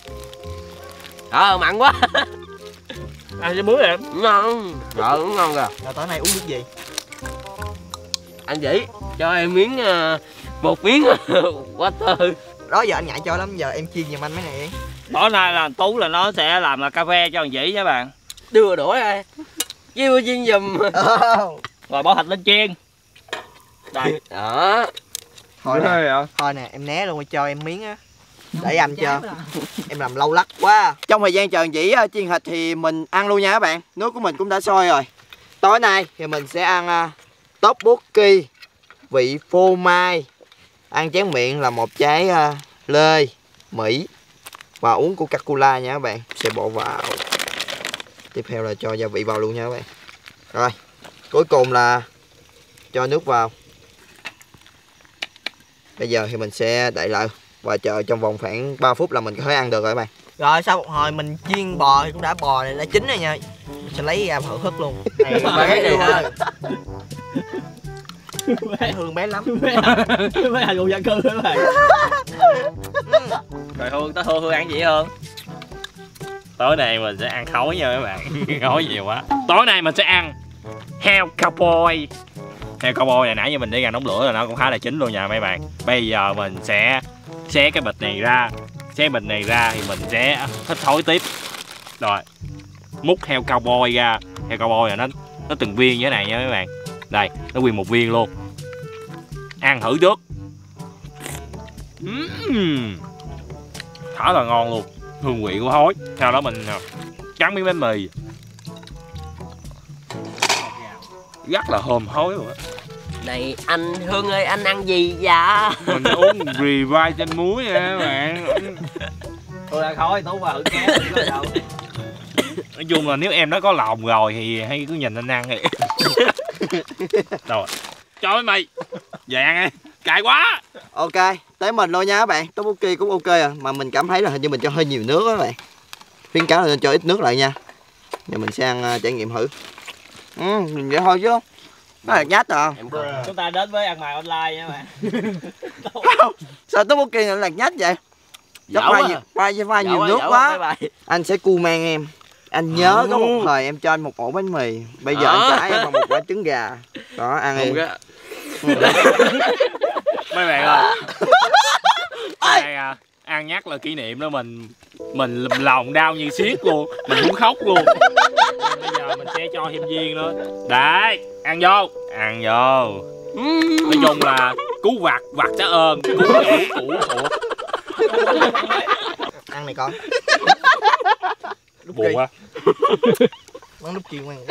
Mặn quá. Ăn với muối em. Ngon. Rồi cũng ngon rồi. Rồi tối nay uống nước gì? Anh Vĩ cho em miếng một miếng water. Đó giờ anh ngại cho lắm, giờ em chiên giùm anh mấy này đi. Tối nay là Tú là nó sẽ làm cà phê cho thằng Vĩ nha bạn. Đưa đũa ra. Chiên chiên giùm. Rồi bỏ thịt lên chiên. Đây. Đó. Thôi nè, em né luôn, cho em miếng á. Để anh cho. Em làm lâu lắc quá. Trong thời gian chờ Vĩ chiên thịt thì mình ăn luôn nha các bạn. Nước của mình cũng đã sôi rồi. Tối nay thì mình sẽ ăn tteokbokki vị phô mai. Ăn tráng miệng là một trái lê Mỹ và uống Coca-Cola nha các bạn. Sẽ bỏ vào. Tiếp theo là cho gia vị vào luôn nha các bạn. Rồi, cuối cùng là cho nước vào. Bây giờ thì mình sẽ đậy lại và chờ trong vòng khoảng 3 phút là mình có thể ăn được rồi các bạn. Rồi sau một hồi mình chiên bò thì cũng đã bò này đã chín rồi nha. Mình sẽ lấy ra thử hất luôn. Cái này hả? Hương bé lắm. Mấy hành cùng gia cư các bạn. Rồi Hương ăn gì Hương? Tối nay mình sẽ ăn khói nha các bạn. Khói nhiều quá. Tối nay mình sẽ ăn heo cowboy. Heo cowboy này nãy giờ mình để gần đống lửa rồi, nó cũng khá là chín luôn nha mấy bạn. Bây giờ mình sẽ xé cái bịch này ra. Xé bịch này ra thì mình sẽ hít thối tiếp. Rồi múc heo cowboy ra. Heo cowboy là nó từng viên như thế này nha mấy bạn. Đây, nó nguyên một viên luôn. Ăn thử trước. Khá là ngon luôn. Hương vị của thối. Sau đó mình cắn miếng bánh mì. Rất là thơm thối luôn á. Này anh Hương ơi, anh ăn gì vậy? Mình uống rì vai trên muối nha các bạn. Tôi ăn khói Tú vào kéo. Nói chung là nếu em nó có lòng rồi thì hay cứ nhìn anh ăn đi. Rồi cho mày về ăn đi, cay quá. Ok, tới mình luôn nha các bạn. Tteokbokki cũng ok à, mà mình cảm thấy là hình như mình cho hơi nhiều nước đó các bạn. Khuyến cáo là nên cho ít nước lại nha. Giờ mình sẽ ăn trải nghiệm thử. Mình vậy thôi chứ nó là nhát à. Chúng ta đến với ăn mày online nha bạn. Sao tteokbokki lại là nhát vậy? Pha nhiều nước quá. Anh sẽ cu mang em. Anh nhớ có một thời em cho anh một ổ bánh mì. Bây giờ anh trả em bằng một quả trứng gà. Đó, ăn đi. Mấy bạn ơi. Mấy bạn à, ăn nhắc là kỷ niệm đó, mình lòng đau như xiết luôn, mình muốn khóc luôn. Bây giờ mình sẽ cho thêm viên nữa. Đấy, ăn vô. Nói chung là cú vặt trả ơn, củ thuộc. Ăn này con. Buồn quá. Món lúc chiên ngoan.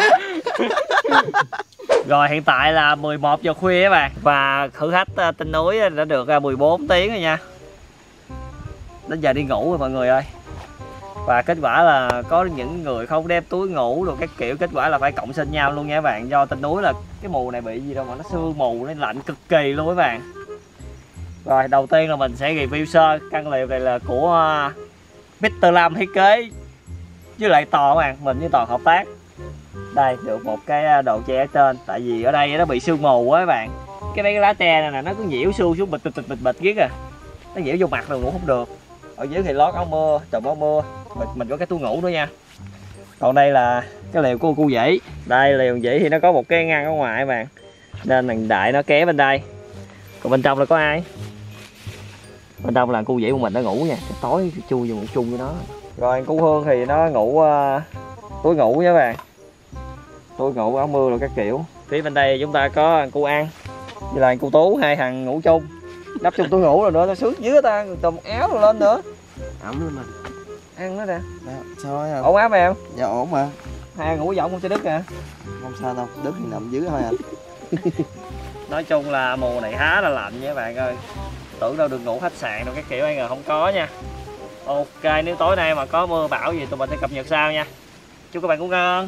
Rồi hiện tại là 11 giờ khuya các bạn. Và thử thách Tinh Núi đã được 14 tiếng rồi nha. Đến giờ đi ngủ rồi mọi người ơi. Và kết quả là có những người không đem túi ngủ rồi các kiểu, kết quả là phải cộng sinh nhau luôn nha các bạn. Do Tinh Núi là cái mùa này bị gì đâu mà nó sương mù, nó lạnh cực kỳ luôn các bạn. Rồi đầu tiên là mình sẽ review sơ căn lều này là của Mr. Lâm thiết kế với lại Toàn các bạn. Mình với Toàn hợp tác. Đây được một cái độ che ở trên, tại vì ở đây nó bị sương mù quá các bạn. Mấy cái lá tre này nè nó cứ nhiễu sương xuống bịch ghét à. Nó nhiễu vô mặt rồi ngủ không được. Ở dưới thì lót áo mưa, trùm áo mưa. Mình có cái túi ngủ nữa nha. Còn đây là cái lều của cô Dĩ. Đây lều Dĩ thì nó có một cái ngăn ở ngoài các bạn, nên thằng Đại nó ké bên đây. Còn bên trong là có ai? Bên trong là cô Dĩ của mình nó ngủ nha. Cái tối chui vô ngủ chung với nó. Rồi cô Hương thì nó ngủ túi ngủ với các bạn, túi ngủ áo mưa rồi các kiểu. Phía bên đây chúng ta có cô An với lại cô Tú, hai thằng ngủ chung, đắp chung túi ngủ rồi nữa, nó sướng dưới ta, tùm áo rồi lên nữa. Ẩm luôn mà. Ăn nó ra. Sao ấy Ổn áp em? Dạ ổn mà. Hai ngủ giọng không sẽ đứt nè. Không sao đâu, đứt thì nằm dưới thôi anh. Nói chung là mùa này khá là lạnh nha các bạn ơi. Tưởng đâu được ngủ khách sạn đâu các kiểu, ai ngờ không có nha. Ok, nếu tối nay mà có mưa bão gì tụi mình sẽ cập nhật sau nha. Chúc các bạn ngủ ngon.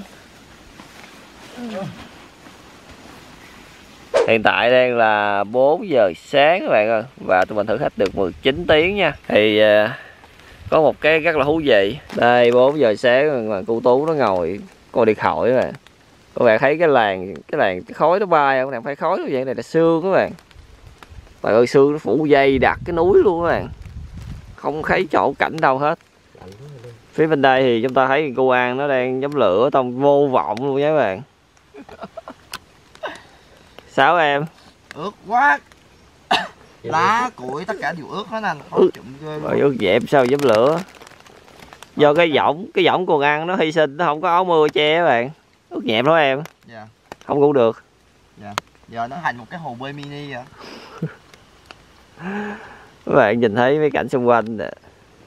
Hiện tại đang là 4 giờ sáng các bạn ơi. Và tụi mình thử thách được 19 tiếng nha. Thì có một cái rất là thú vị. Đây 4 giờ sáng mà cô Tú nó ngồi coi điện thoại các bạn. Các bạn thấy cái làn cái khói nó bay không? Các bạn thấy khói nó vậy này là sương các bạn. Trời ơi, sương nó phủ dây đặt cái núi luôn các bạn. Không thấy chỗ cảnh đâu hết. Phía bên đây thì chúng ta thấy cô An nó đang nhóm lửa trong vô vọng luôn nha các bạn. Sao em? Ướt quá. Lá, củi tất cả đều ướt hết anh. Rồi ướt dẹp sao dám lửa. Do cái võng cô An nó hy sinh, nó không có áo mưa che các bạn. Ướt nhẹp đó em. Dạ. Không ngủ được. Dạ. Giờ nó thành một cái hồ bơi mini rồi. Các bạn nhìn thấy mấy cảnh xung quanh nè.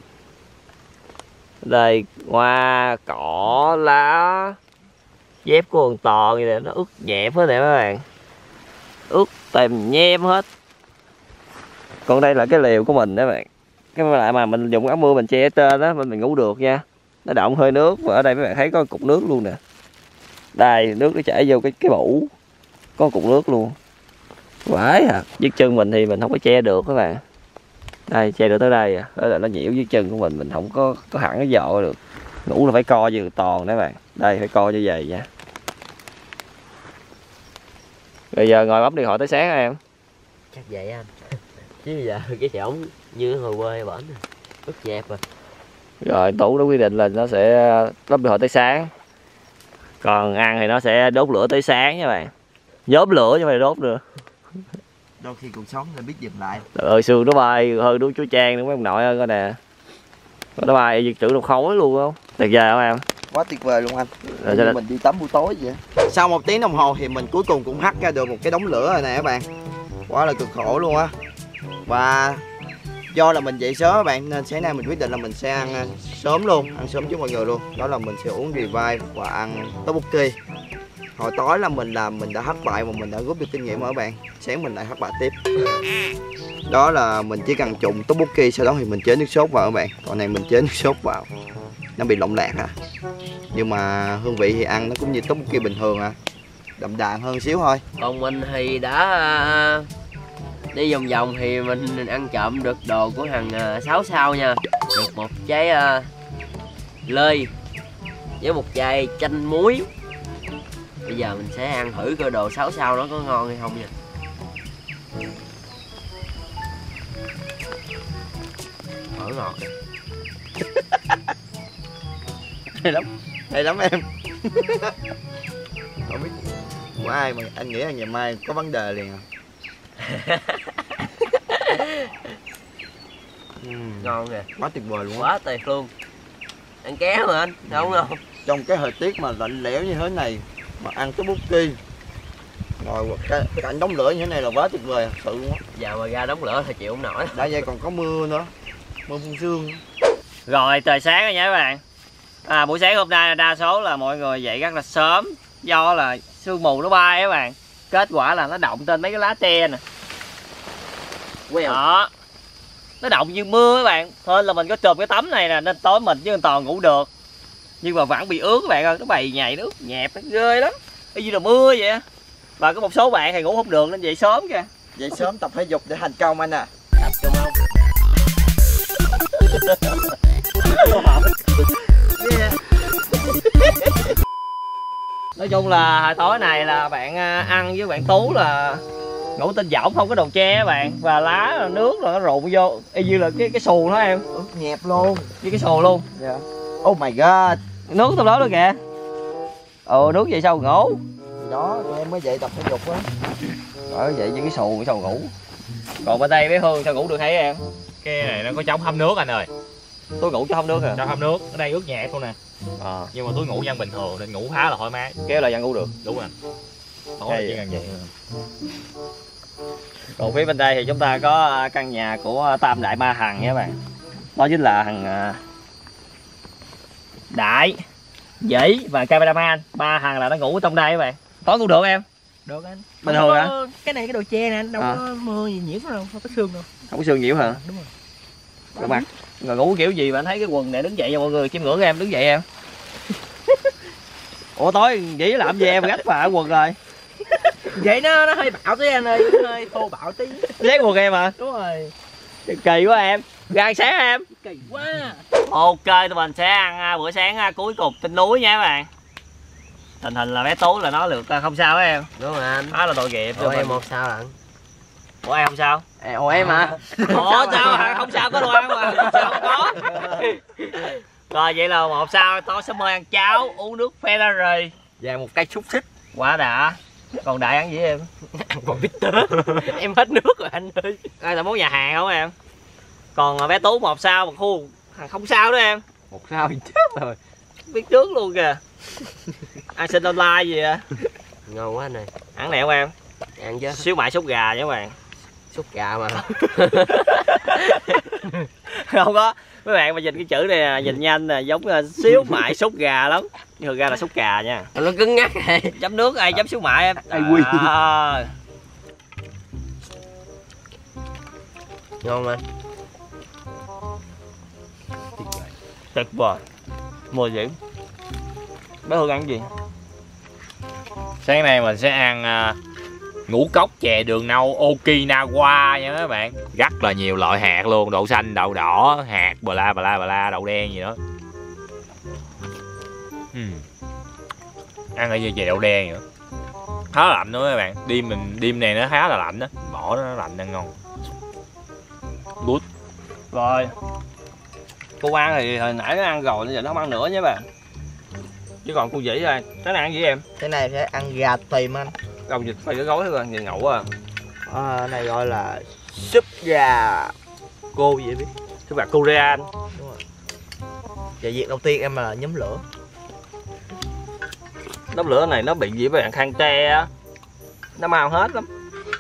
Đây hoa cỏ lá, dép của con Toàn vậy nè, nó ướt nhẹp hết nè các bạn, ướt tèm nhem hết. Còn đây là cái lều của mình đó bạn. Cái lại mà mình dùng áo mưa mình che ở trên đó mình ngủ được nha. Nó động hơi nước và ở đây mấy bạn thấy có cục nước luôn nè. Đây nước nó chảy vô cái bụ, có cục nước luôn. Vãi à. Dưới chân mình thì mình không có che được các bạn. Đây che được tới đây à. Đó là nó nhiễu dưới chân của mình không có hẳn nó dọ được. Ngủ là phải co như Toàn đó bạn. Đây phải co như vậy nha. Rồi giờ ngồi bấm điện thoại tới sáng hả em? Chắc vậy anh. Chứ giờ cái chổng như hồi quê bển ướt nhẹp rồi. Rồi Tú nó quyết định là nó sẽ bấm điện thoại tới sáng. Còn An thì nó sẽ đốt lửa tới sáng nha bạn. Nhóm lửa chứ không phải đốt nữa. Đôi khi cuộc sống là biết dừng lại. Trời ơi sương nó bay hơn đúng chú Trang nữa mấy ông nội ơi coi nè. Nó bay diệt trữ độc khói luôn không? Tuyệt vời không em? Quá tuyệt vời luôn anh. Rồi Như mình đi tắm buổi tối vậy. Sau 1 tiếng đồng hồ thì mình cuối cùng cũng hắt ra được một cái đống lửa rồi nè các bạn. Quá là cực khổ luôn á. Và do là mình dậy sớm các bạn nên sáng nay mình quyết định là mình sẽ ăn sớm luôn, ăn sớm với mọi người luôn. Đó là mình sẽ uống Revive và ăn tteokbokki. Hồi tối là mình đã thất bại mà mình đã rút được kinh nghiệm rồi các bạn. Sáng mình lại thất bại tiếp. Đó là mình chỉ cần trụng tteokbokki, sau đó thì mình chế nước sốt vào các bạn. Còn này mình chế nước sốt vào nó bị lộn lạc à. Nhưng mà hương vị thì ăn nó cũng như tấm kia bình thường à, đậm đà hơn xíu thôi. Còn mình thì đã đi vòng vòng thì mình ăn trộm được đồ của thằng 6 sao nha. Được một trái lơi với một chai chanh muối. Bây giờ mình sẽ ăn thử coi đồ 6 sao nó có ngon hay không nha. Thở ngọt. Hay lắm em. Không biết của ai mà anh nghĩ là ngày mai có vấn đề liền à. Ngon kìa, Quá tuyệt vời luôn á. quá tuyệt luôn. Ăn kéo mà anh, đúng không? Trong cái thời tiết mà lạnh lẽo như thế này mà ăn cái bút ki ngồi cái cảnh đống lửa như thế này là quá tuyệt vời thật sự luôn á. Giờ mà ra đống lửa thì chịu không nổi. Đã vậy còn có mưa nữa, mưa phun sương. Rồi trời sáng rồi nha các bạn. Buổi sáng hôm nay đa số là mọi người dậy rất là sớm, do là sương mù nó bay các bạn. Kết quả là nó động trên mấy cái lá tre nè. Đó, nó động như mưa các bạn. Thôi là mình có chùm cái tấm này nè, nên tối mình chứ toàn ngủ được. Nhưng mà vẫn bị ướt các bạn ơi, nó bày nhầy nước nhẹp nó ghê lắm. Y như là mưa vậy á. Và có một số bạn thì ngủ không được nên dậy sớm kìa. Dậy sớm tập thể dục để thành công anh à. Tập cho không? Nói chung là tối này là bạn ăn với bạn Tú là ngủ tinh võng, không có đồ che các bạn. Và lá nước là nó rụng vô y như là cái xù nó em. Ướt nhẹp luôn. Với cái xù luôn. Dạ. Oh my god. Nước trong đó nữa kìa. Nước vậy sao ngủ. Đó, tụi em mới dậy tập thể dục á. Bởi vậy với cái xù sao ngủ. Còn bên đây với Hương sao ngủ được thấy em? Cái này nó có chống hâm nước anh ơi. Tôi ngủ cho không nước à? Chống hâm nước, ở đây ướt nhẹp luôn nè. Nhưng mà tôi ngủ dân bình thường nên ngủ khá là thoải mái. Kéo là vẫn ngủ được. Đúng rồi. Tối là chỉ cần vậy. Còn phía bên đây thì chúng ta có căn nhà của Tam Đại Ma Hằng nha các bạn. Đó chính là thằng Đại, Dĩ và cameraman. Ba Hằng là nó ngủ trong đây các bạn. Tối ngủ được em? Được anh. Bình thường hả? Cái này cái đồ che nè anh, đâu có mưa gì nhiễm đâu, không có sương đâu. Không có sương nhiễu hả? Đúng rồi. Rồi mặt rồi ngủ kiểu gì mà anh thấy cái quần này đứng dậy nha mọi người, chiêm ngưỡng em, đứng dậy em. Ủa tối Dĩ làm gì em gách vào quần rồi? Vậy nó hơi bạo tí anh ơi, nó hơi thô bạo tí. Lét quần em hả? Đúng rồi. Kỳ quá em. Ra ăn sáng em. Kỳ quá. Ok, tụi mình sẽ ăn bữa sáng cuối cùng trên núi nha các bạn. Tình hình là bé Tú là nó được không sao á em. Đúng rồi anh. Đó là tội nghiệp. Ủa em 1 sao lận. Ủa em không sao? Ủa em hả? Ủa sao hả? Không sao có đồ ăn mà. Sao không có? Rồi vậy là 1 sao, tối sẽ mời ăn cháo, uống nước Ferrari Và một cây xúc xích. quá đã. Còn Đại ăn gì em? Còn biết tớ. Em hết nước rồi anh ơi. Đây là món nhà hàng không em? Còn bé Tú 1 sao, một khu không sao đó em. 1 sao thì chết rồi. Biết trước luôn kìa. Ăn xin online gì vậy? Ngon quá anh ơi. Ăn nẹo em. Ăn chứ. Xíu mại sốt gà nha các bạn. Xúc gà mà. Không có. Mấy bạn mà nhìn cái chữ này nè, nhìn nhanh nè, giống xíu mại sốt gà lắm. Nhưng thực ra là sốt gà nha. Nó cứng ngắc này. Chấm nước ai chấm xíu mại em. Ai quy. Ngon anh. Tuyệt vời. Mùi dữ. Bé Hương ăn gì? Sáng nay mình sẽ ăn ngũ cốc chè đường nâu Okinawa nha các bạn. Rất là nhiều loại hạt luôn, đậu xanh, đậu đỏ, hạt bla bla bla, đậu đen gì đó. Ăn ở như chè đậu đen nữa. Khá là lạnh nữa các bạn. Đêm này nó khá là lạnh đó. Bỏ nó lạnh ăn ngon. Good. Rồi. Cô ăn thì hồi nãy nó ăn rồi, giờ nó không ăn nữa nha bạn. Chứ còn cô Dĩ rồi, cái này ăn gì em? Cái này sẽ ăn gà tìm anh. Gồng vịt phải cái gói thôi, nhìn ngậu à. Cái này gọi là súp gà cô gì biết. Súp gà Korean. Đúng rồi. Và việc đầu tiên em là nhóm lửa. Đống lửa này nó bị gì với bạn khang tre á. Nó mau hết lắm.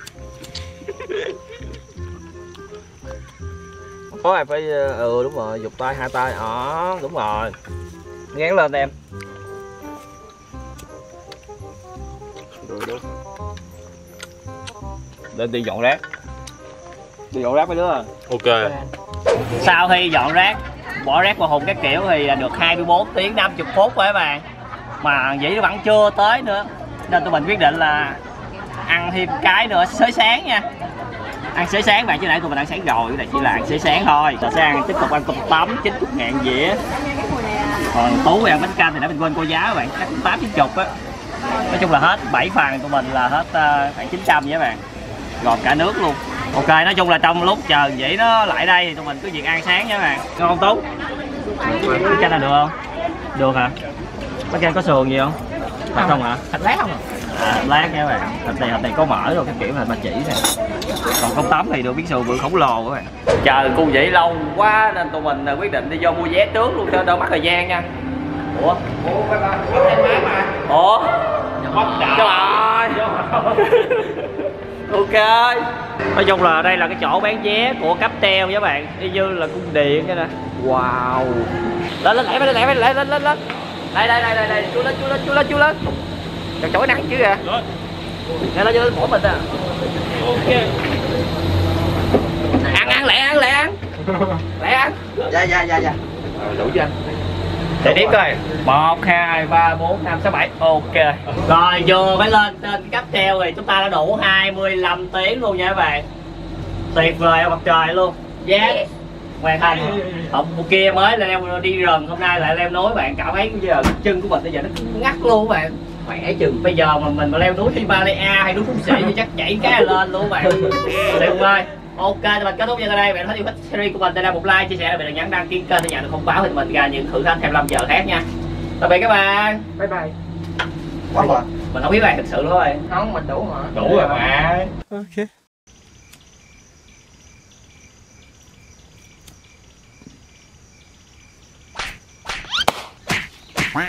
Có ai phải đúng rồi, giục tay 2 tay. Đúng rồi. Ngán lên em. Lên đi dọn rác. Đi dọn rác mấy đứa. Ok. Sau khi dọn rác bỏ rác vào hùng các kiểu thì được 24 tiếng 50 phút rồi các bạn. Mà vậy nó vẫn chưa tới nữa, nên tụi mình quyết định là ăn thêm cái nữa xới sáng nha. Ăn xới sáng bạn, chứ nãy tụi mình ăn sáng rồi, cái này chỉ là ăn xới sáng thôi. Rồi sẽ tiếp tục ăn cơm tấm 90.000 dĩa. Còn Tú ăn bánh canh thì nãy mình quên cô giá các bạn, chắc 8-90 á. Nói chung là hết 7 phần tụi mình là hết khoảng 900 vậy các bạn, gồm cả nước luôn. Ok, nói chung là trong lúc chờ vậy nó lại đây thì tụi mình cứ việc ăn sáng nha các bạn. Ngon không Tú? Bánh canh là được không? Được hả? Bánh canh có sườn gì không? Thịt không hả? Thịt lát không? Thịt lát nha các bạn. Thịt này có mỡ rồi cái kiểu thịt ba chỉ nè. Còn cơm tấm thì được biết sườn bự khổng lồ các bạn. Chờ cô dĩ lâu quá nên tụi mình quyết định đi vô mua vé trước luôn cho đỡ mất thời gian nha. Ủa? Ủa? Trời ơi. Ok. Nói chung là đây là cái chỗ bán vé của Cáp-Treo với các bạn, y như là cung điện vậy nè. Wow. Lên lên lẹ lên. Đây, chú lên. Trời chói nắng chứ kìa. Nghe nó vô mỗi mình à. Ok. Ăn lẹ ăn. Lẹ ăn. Dạ. Đủ chưa anh? Để tiếp coi. 1, 2, 3, 4, 5, 6, 7. Ok. Rồi vừa mới lên trên Cáp-Treo thì chúng ta đã đủ 25 tiếng luôn nha các bạn. Tuyệt vời mặt trời luôn. Yes. Hoàn thành. Hôm kia mới là leo đi rừng, hôm nay lại leo núi bạn. Cảm thấy giờ chân của mình bây giờ nó ngắt luôn các bạn. Khỏe chừng. Bây giờ mà mình mà leo núi Himalaya hay núi Phú Sĩ thì chắc nhảy cái lên luôn các bạn. Tuyệt vời. Ok, tụi mình kết thúc video ở đây. Bạn thấy yêu thích series của mình thì một like, chia sẻ, và đừng nhấn đăng ký kênh để nhận được thông báo thì mình ra những thử thách 25 giờ khác nha. Tạm biệt các bạn. Bye bye. Quá rồi. Mình không biết bạn thực sự luôn rồi. Không, mình đủ mà. Đủ rồi mà. Ok.